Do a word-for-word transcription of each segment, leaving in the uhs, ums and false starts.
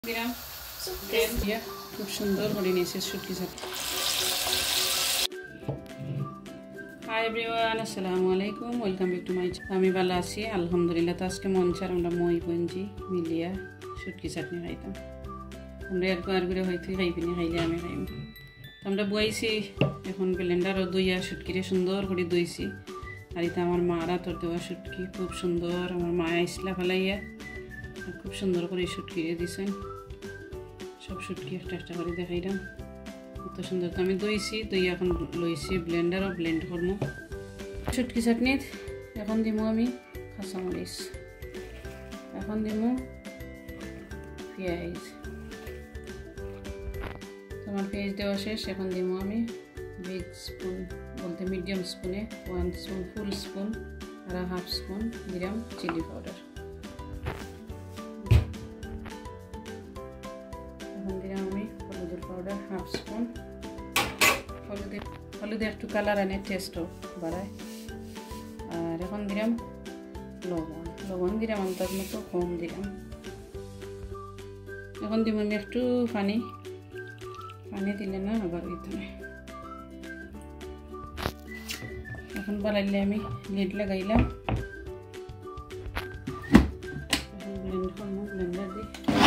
দিলাম তেল দিয়ে খুব সুন্দর করে নিয়েছি শুটকি সাথে। হাই এভরিওয়ান, আসসালামু আলাইকুম, welcome back to my channel. আমি ভালো আছি আলহামদুলিল্লাহ। তো আজকে মন চার আমরা মই বঞ্জি মিলিয়া শুটকি চাটনি খাইতাম। আমরা এর আর করে হয়তো খাইবিনি, খাইলে আমি খাইম। তো আমরা বইছি এখন ব্লেন্ডারও দইয়া শুটকিরে সুন্দর করে দইছি। আর এটা আমার মারা তোর দেওয়া শুটকি খুব সুন্দর, আমার মা আইসলা ফেলাইয়া খুব সুন্দর করে শুটকিরে দিছেন। সব শুটকি একটা একটা করে দেখাইলাম, কত সুন্দর। তো আমি দইছি, দই এখন লইছি ব্লেন্ডারও ব্লেন্ড করবো শুটকি চাটনিত। এখন দিমু আমি কাঁচামরিচ, এখন দিমু পেঁয়াজ। আমার পেঁয়াজ দেওয়া শেষ। এখন দিমু আমি বিগ স্পুন বলতে মিডিয়াম স্পুনে ওয়ান স্পুন ফুল স্পুন আর হাফ স্পুন দিলাম চিলি পাউডার। এখন দিলাম আমি হলুদের পাউডার হাফ স্পুন। হলুদে হলুদে একটু কালার আনে, টেস্টও বাড়ায়। আর এখন দিলাম লবণ, লবণ দিলাম অন্তত মতো কম দিলাম। এখন দিব আমি একটু পানি, পানি দিলে না আবার দিতে। এখন বানাইলে আমি লিড লাগাইলাম। এখন ব্লেন্ড করবো ব্লেন্ডার দিয়ে।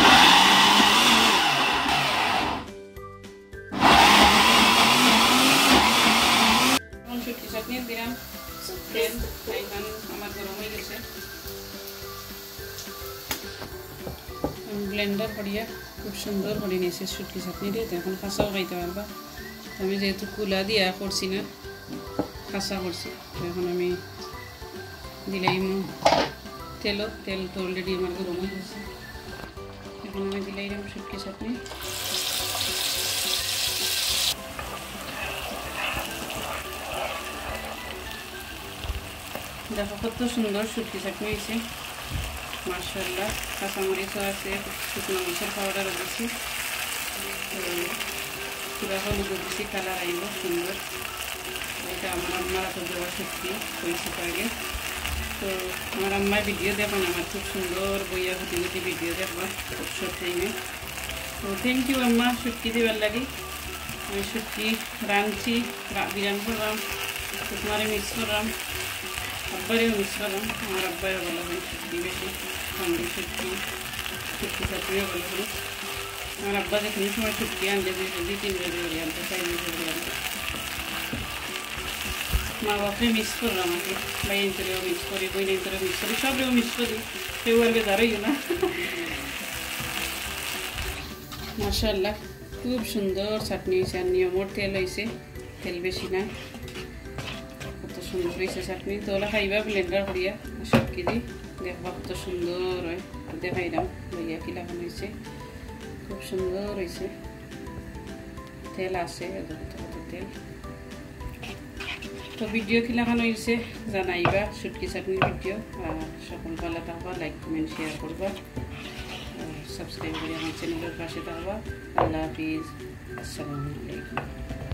এখন শুটকি চাটনি দিলাম তেল, এখন আমার গরম হয়ে গেছে। ব্লেন্ডার করিয়া খুব সুন্দর করে নিয়েছি শুটকি চাটনি দিয়ে। এখন কাঁচাও খাইতে পারবা। আমি যেহেতু কুলা দিয়া করছি না, কাঁচা করছি, তো এখন আমি দিলাম তেলও। তেল তো অলরেডি আমার গরম হয়ে গেছে। এখন আমি দিলাম শুটকি চাটনি। দেখো কত সুন্দর শুটকি চাটনি হয়েছে, মাশাআল্লাহ। কাঁচামরিচও আছে, শুকনো মরিচের পাউডারও দিচ্ছি, পুরা হলুদও দিচ্ছি, কালার আইব সুন্দর। এটা আমার আম্মার তো দেওয়া শুটকি হয়েছে আগে। তো আমার আম্মার ভিডিও দেখুন, আমার খুব সুন্দর বইয়া ঘুটি ঘুটি ভিডিও দেখবা খুব শর্ট টাইমে। তো থ্যাংক ইউ আম্মা শুটকি দেওয়ার লাগে। আমি শুটকি রাঁধছি, বিরান করলাম, তোমারে মিক্স করলাম, আব্বারেও মিক্স করলাম। আমার আব্বাইও বলা হয় শুটকি বেশি খান্ডি, শুটকি শুটকি চাটনিও বলা হয়। আমার আব্বা যে কোনো সময় শুটকি আনলে দুই তিন বেজে করে আনতে, চার বেজে করে আনতে। মা বাপরে মিক্স করলাম, আমাকে বাইন করেও মিক্স করি, বইন করেও মিক্স করি, সবরেও মিক্স করি, কেউ আর বেদারইও না। মাশাআল্লাহ খুব সুন্দর চাটনি হয়েছে। আর নিয়মর তেল হয়েছে, তেল বেশি না, কত সুন্দর হয়েছে চাটনি। তো ওলা খাইবা ব্লেন্ডার করিয়া সব কিদি দেখবা কত সুন্দর হয়। দেখাইলাম লইয়া কি লাগানো হয়েছে, খুব সুন্দর হয়েছে। তেল আছে কত তেল। তো ভিডিও কি লাগানো হয়েছে জানাইবা, শুটকি চাটনির ভিডিও। আর সকল ভালো থাকবা, লাইক কমেন্ট শেয়ার করবা, সাবস্ক্রাইব করে আমার চ্যানেলের পাশে থাকবা। আল্লাহ হাফিজ, আসসালামু আলাইকুম।